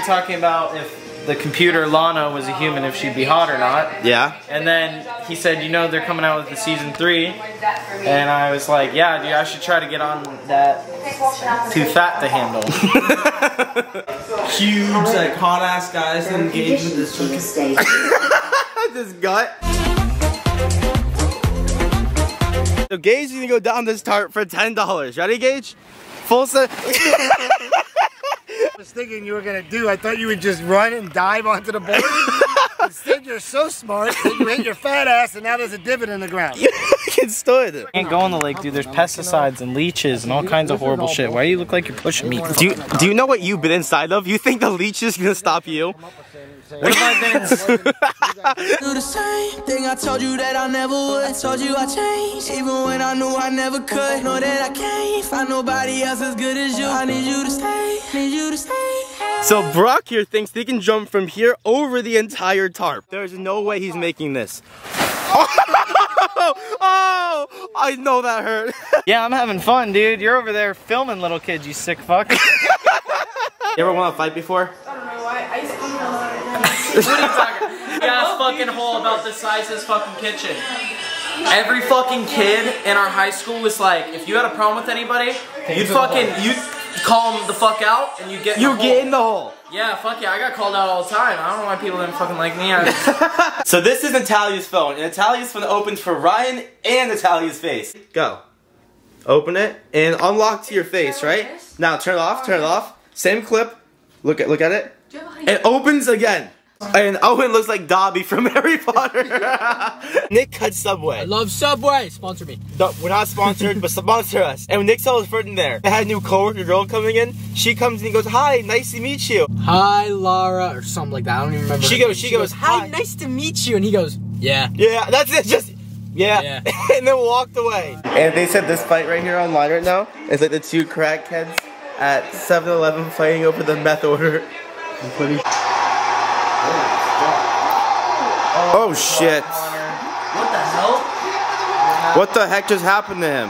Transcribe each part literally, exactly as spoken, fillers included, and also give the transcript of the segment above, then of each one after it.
We're talking about if the computer Lana was a human, if she'd be hot or not. Yeah. And then he said, you know, they're coming out with the season three. And I was like, yeah, dude, I should try to get on that. Too fat to handle. Huge, like, hot ass guys to engage with this fucking this gut. So Gage is gonna go down this tarp for ten dollars. Ready, Gage? Full set. I was thinking you were gonna do. I thought you would just run and dive onto the board. Instead, you're so smart that you hit your fat ass, and now there's a divot in the ground. You fucking stood. Can't go in the lake, dude. There's pesticides and leeches and all kinds of horrible shit. Why do you look like you're pushing me? Do you, do you know what you've been inside of? You think the leech is gonna stop you? What have I been? Do the same thing I told you that I never would. I told you I changed, even when I knew I never could. Know that I can't find nobody else as good as you. I need you to stay, need you to stay. So Brock here thinks he can jump from here over the entire tarp. There's no way he's making this. Oh, oh, I know that hurt. Yeah, I'm having fun, dude. You're over there filming little kids, you sick fuck. You ever want to fight before? I don't know. I, I still know that. What are you talking? Gas fucking hole about the size of this fucking kitchen. Every fucking kid in our high school was like, if you had a problem with anybody, you'd fucking, you'd call them the fuck out and you get in You the get hole. in the hole. Yeah, fuck yeah, I got called out all the time. I don't know why people didn't fucking like me. I just... So this is Natalia's phone, and Natalia's phone opens for Ryan and Natalia's face. Go. Open it and unlock to your face, right? Now turn it off, turn it off. Same clip. Look at look at it. It opens again. And Owen looks like Dobby from Harry Potter. Nick cut Subway. I love Subway. Sponsor me. No, we're not sponsored, but sponsor us. And when Nick saw his friend in there, they had a new coworker girl coming in. She comes in and goes, "Hi, nice to meet you." Hi, Laura, or something like that. I don't even remember. She goes, she goes, "Hi, "Hi, nice to meet you," and he goes, "Yeah." Yeah, that's it. Just yeah, Yeah. and then walked away. And they said this fight right here online right now is like the two crackheads at seven eleven fighting over the meth order. Oh shit! What the hell? What the heck just happened to him?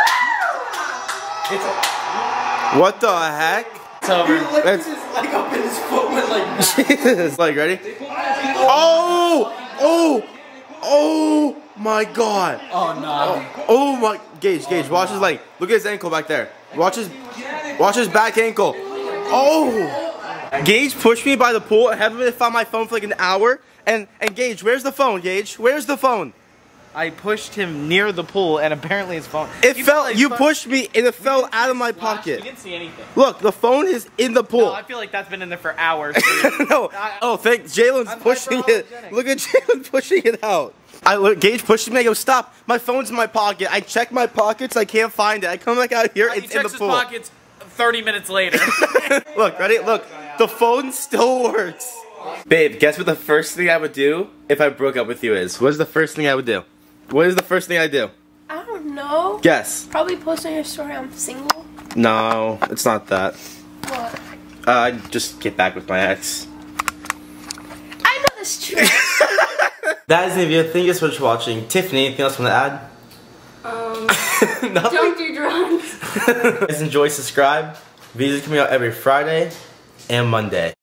What the heck? It's over. It's Like up in his foot with like. Jesus. Like ready? Oh! Oh! Oh my God! Oh no. Oh my, Gage, Gage, watch his leg. Look at his ankle back there. Watch his, watch his back ankle. Oh! Gage pushed me by the pool. I haven't found my phone for like an hour. And and Gage, where's the phone, Gage? Where's the phone? I pushed him near the pool, and apparently his phone. It you fell. like You fuck- pushed me, and it fell out of my You pocket. didn't see anything. Look, the phone is in the pool. No, I feel like that's been in there for hours. No. Oh, thank Jalen's I'm pushing it. hyperallergenic. Look at Jalen pushing it out. I look, Gage pushes me. I go, stop. My phone's in my pocket. I check my pockets. I can't find it. I come back out here. He It's in the checks his pool. pockets thirty minutes later. Look, ready? Look, the phone still works. Babe, guess what the first thing I would do if I broke up with you is? What is the first thing I would do? What is the first thing I do? I don't know. Guess. Probably post on your story I'm single. No, it's not that. What? Uh, I'd just get back with my ex. I know that's true. That is the video. Thank you so much for watching. Tiffany, anything else you want to add? Um, Nothing? don't do drugs. Guys, enjoy, subscribe. Videos coming out every Friday and Monday.